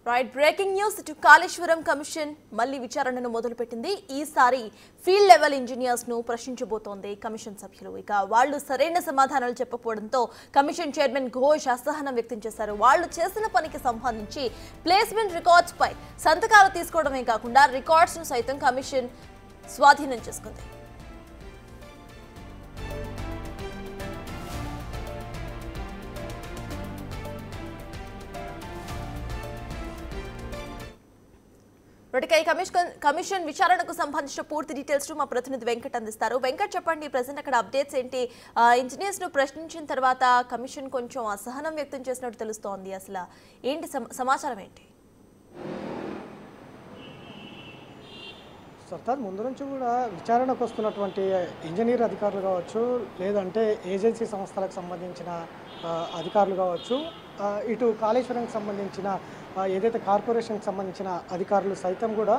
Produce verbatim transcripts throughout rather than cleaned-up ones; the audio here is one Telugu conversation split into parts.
Right breaking news to Kaleshwaram commission మళ్ళీ విచారణను మొదలుపెట్టింది. ఈసారి ఫీల్డ్ లెవెల్ ఇంజనీర్స్ ను ప్రశ్నించబోతోంది కమిషన్ సభ్యులు. ఇక వాళ్ళు సరైన సమాధానాలు చెప్పకపోవడంతో కమిషన్ చైర్మన్ ఘోష్ అసహనం వ్యక్తం చేశారు. వాళ్ళు చేసిన పనికి సంబంధించి ప్లేస్మెంట్ రికార్డ్స్ పై సంతకాలు తీసుకోవడమే కాకుండా రికార్డ్స్ ను సైతం కమిషన్ స్వాధీనం చేసుకుంది. కమిషన్ విచారణకు సంబంధించిన పూర్తి డీటెయిల్స్ మా ప్రతినిధి వెంకట్ అందిస్తారు. వెంకట్, చెప్పండి, ప్రెసెంట్ అక్కడ అప్డేట్స్ ఏంటి? ఇంజనీర్స్ ను ప్రశ్నించిన తర్వాత కమిషన్ కొంచెం అసహనం వ్యక్తం చేసినట్టు తెలుస్తోంది. అసలు ఏంటి సమాచారం ఏంటి? సర్తార్ ముందు నుంచి కూడా విచారణకు వస్తున్నటువంటి ఇంజనీర్ అధికారులు కావచ్చు, లేదంటే ఏజెన్సీ సంస్థలకు సంబంధించిన అధికారులు కావచ్చు, ఇటు కాళేశ్వరంకి సంబంధించిన ఏదైతే కార్పొరేషన్కి సంబంధించిన అధికారులు సైతం కూడా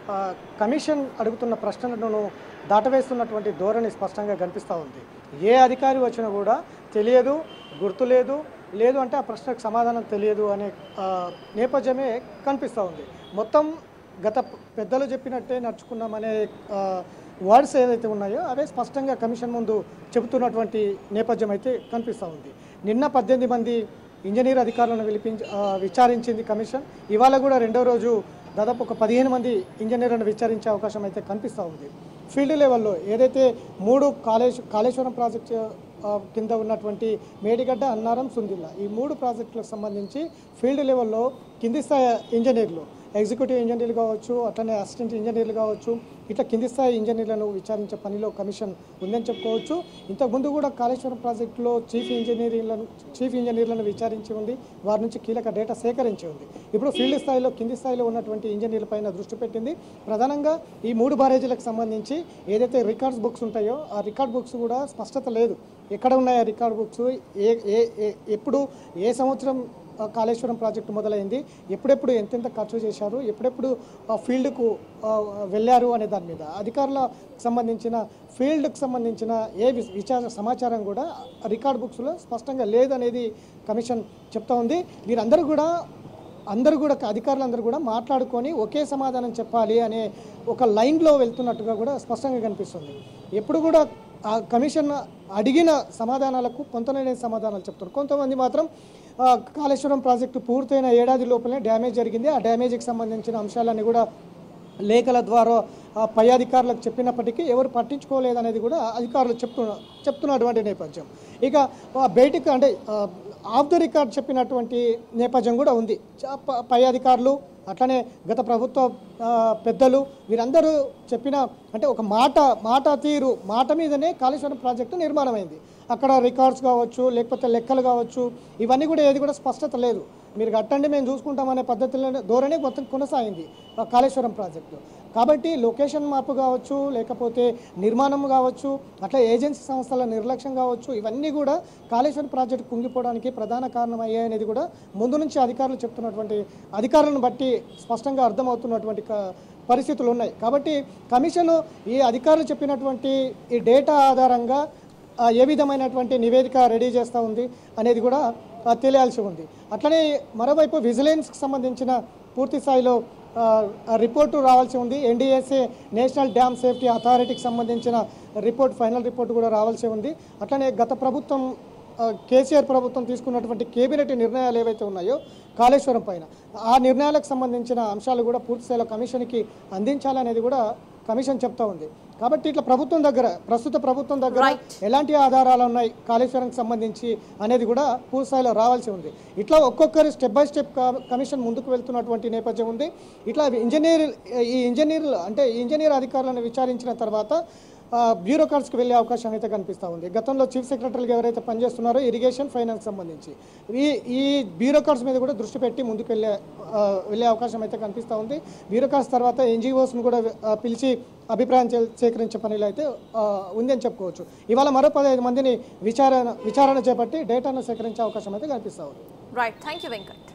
కమిషన్ అడుగుతున్న ప్రశ్నలను దాటవేస్తున్నటువంటి ధోరణి స్పష్టంగా కనిపిస్తూ ఉంది. ఏ అధికారి వచ్చినా కూడా తెలియదు, గుర్తులేదు, లేదు అంటే ఆ ప్రశ్నకు సమాధానం తెలియదు అనే నేపథ్యమే కనిపిస్తూ ఉంది. మొత్తం గత పెద్దలు చెప్పినట్టే నడుచుకున్నామనే వర్డ్స్ ఏదైతే ఉన్నాయో అవే స్పష్టంగా కమిషన్ ముందు చెబుతున్నటువంటి నేపథ్యం అయితే కనిపిస్తూ ఉంది. నిన్న పద్దెనిమిది మంది ఇంజనీర్ అధికారులను పిలిపించి విచారించింది కమిషన్. ఇవాళ కూడా రెండో రోజు దాదాపు ఒక పదిహేను మంది ఇంజనీర్లను విచారించే అవకాశం అయితే కనిపిస్తూ ఉంది. ఫీల్డ్ లెవెల్లో ఏదైతే మూడు కాళేశ్ కాళేశ్వరం ప్రాజెక్టు కింద ఉన్నటువంటి మేడిగడ్డ, అన్నారం, సుందిల్లా ఈ మూడు ప్రాజెక్టులకు సంబంధించి ఫీల్డ్ లెవెల్లో కింది స్థాయి ఇంజనీర్లు, ఎగ్జిక్యూటివ్ ఇంజనీర్లు కావచ్చు, అట్లనే అసిస్టెంట్ ఇంజనీర్లు కావచ్చు, ఇట్లా కింది స్థాయి ఇంజనీర్లను విచారించే పనిలో కమిషన్ ఉందని చెప్పుకోవచ్చు. ఇంతకుముందు కూడా కాళేశ్వరం ప్రాజెక్టులో చీఫ్ ఇంజనీర్లను చీఫ్ ఇంజనీర్లను విచారించి ఉంది, వారి నుంచి కీలక డేటా సేకరించి ఉంది. ఇప్పుడు ఫీల్డ్ స్థాయిలో కింది స్థాయిలో ఉన్నటువంటి ఇంజనీర్ల పైన దృష్టి పెట్టింది. ప్రధానంగా ఈ మూడు బ్యారేజీలకు సంబంధించి ఏదైతే రికార్డ్స్ బుక్స్ ఉంటాయో ఆ రికార్డ్ బుక్స్ కూడా స్పష్టత లేదు. ఎక్కడ ఉన్నాయో రికార్డ్ బుక్స్, ఏ ఏ ఎప్పుడు ఏ సంవత్సరం కాళేశ్వరం ప్రాజెక్టు మొదలైంది, ఎప్పుడెప్పుడు ఎంతెంత ఖర్చు చేశారు, ఎప్పుడెప్పుడు ఫీల్డ్కు వెళ్ళారు అనే దాని మీద అధికారులకు సంబంధించిన ఫీల్డ్కి సంబంధించిన ఏ విచార సమాచారం కూడా రికార్డ్ బుక్స్లో స్పష్టంగా లేదనేది కమిషన్ చెప్తా ఉంది. వీరందరూ కూడా అందరూ కూడా అధికారులందరూ కూడా మాట్లాడుకొని ఒకే సమాధానం చెప్పాలి అనే ఒక లైన్లో వెళ్తున్నట్టుగా కూడా స్పష్టంగా కనిపిస్తుంది. ఎప్పుడు కూడా ఆ కమిషన్ అడిగిన సమాధానాలకు పొంతలేని సమాధానాలు చెప్తారు. కొంతమంది మాత్రం కాళేశ్వరం ప్రాజెక్టు పూర్తయిన ఏడాది లోపలే డ్యామేజ్ జరిగింది, ఆ డ్యామేజ్కి సంబంధించిన అంశాలన్నీ కూడా లేఖల ద్వారా పై అధికారులకు చెప్పినప్పటికీ ఎవరు పట్టించుకోలేదనేది కూడా అధికారులు చెప్తున్న చెప్తున్నటువంటి నేపథ్యం. ఇక బయటికి అంటే ఆఫ్ ద రికార్డ్ చెప్పినటువంటి నేపథ్యం కూడా ఉంది. పై అధికారులు అట్లనే గత ప్రభుత్వ పెద్దలు వీరందరూ చెప్పిన అంటే ఒక మాట మాట తీరు మాట మీదనే కాళేశ్వరం ప్రాజెక్టు నిర్మాణమైంది. అక్కడ రికార్డ్స్ కావచ్చు, లేకపోతే లెక్కలు కావచ్చు, ఇవన్నీ కూడా ఏది కూడా స్పష్టత లేదు. మీరు కట్టండి మేము చూసుకుంటామనే పద్ధతిలో ధోరణి మొత్తం కొనసాగింది కాళేశ్వరం ప్రాజెక్టు. కాబట్టి లొకేషన్ మార్పు కావచ్చు, లేకపోతే నిర్మాణం కావచ్చు, అట్లా ఏజెన్సీ సంస్థల నిర్లక్ష్యం కావచ్చు, ఇవన్నీ కూడా కాళేశ్వరం ప్రాజెక్టు కుంగిపోవడానికి ప్రధాన కారణం అయ్యాయనేది కూడా ముందు నుంచి అధికారులు చెప్తున్నటువంటి అధికారులను బట్టి స్పష్టంగా అర్థమవుతున్నటువంటి పరిస్థితులు ఉన్నాయి. కాబట్టి కమిషన్ ఈ అధికారులు చెప్పినటువంటి ఈ డేటా ఆధారంగా ఏ విధమైనటువంటి నివేదిక రెడీ చేస్తూ ఉంది అనేది కూడా తెలియాల్సి ఉంది. అట్లనే మరోవైపు విజిలెన్స్కి సంబంధించిన పూర్తి స్థాయిలో రిపోర్టు రావాల్సి ఉంది. ఎన్డీఎస్ఏ నేషనల్ డ్యామ్ సేఫ్టీ అథారిటీకి సంబంధించిన రిపోర్ట్ ఫైనల్ రిపోర్ట్ కూడా రావాల్సి ఉంది. అట్లనే గత ప్రభుత్వం కేసీఆర్ ప్రభుత్వం తీసుకున్నటువంటి కేబినెట్ నిర్ణయాలు ఏవైతే ఉన్నాయో కాళేశ్వరం పైన ఆ నిర్ణయాలకు సంబంధించిన అంశాలు కూడా పూర్తి స్థాయిలో కమిషన్కి అందించాలనేది కూడా కమిషన్ చెప్తా ఉంది. కాబట్టి ఇట్లా ప్రభుత్వం దగ్గర ప్రస్తుత ప్రభుత్వం దగ్గర ఎలాంటి ఆధారాలు ఉన్నాయి కాళేశ్వరంకి సంబంధించి అనేది కూడా పూర్తి స్థాయిలో రావాల్సి ఉంది. ఇట్లా ఒక్కొక్కరు స్టెప్ బై స్టెప్ కమిషన్ ముందుకు వెళ్తున్నటువంటి నేపథ్యం ఉంది. ఇట్లా ఇంజనీర్ ఈ ఇంజనీర్లు అంటే ఇంజనీర్ అధికారులను విచారించిన తర్వాత బ్యూరోక్రాట్స్కి వెళ్ళే అవకాశం అయితే కనిపిస్తూ ఉంది. గతంలో చీఫ్ సెక్రటరీగా ఎవరైతే పనిచేస్తున్నారో ఇరిగేషన్ ఫైనాన్స్ సంబంధించి ఈ ఈ బ్యూరోక్రాట్స్ మీద కూడా దృష్టి పెట్టి ముందుకు వెళ్ళే వెళ్ళే అవకాశం అయితే కనిపిస్తూ ఉంది. బ్యూరోక్రాట్స్ తర్వాత ఎన్జిఓస్ను కూడా పిలిచి అభిప్రాయం సేకరించే పనిలో అయితే ఉందని చెప్పుకోవచ్చు. ఇవాళ మరో పదహైదు మందిని విచారణ విచారణ చేపట్టి డేటాను సేకరించే అవకాశం అయితే కనిపిస్తూ ఉంది. Right, thank you Venkat.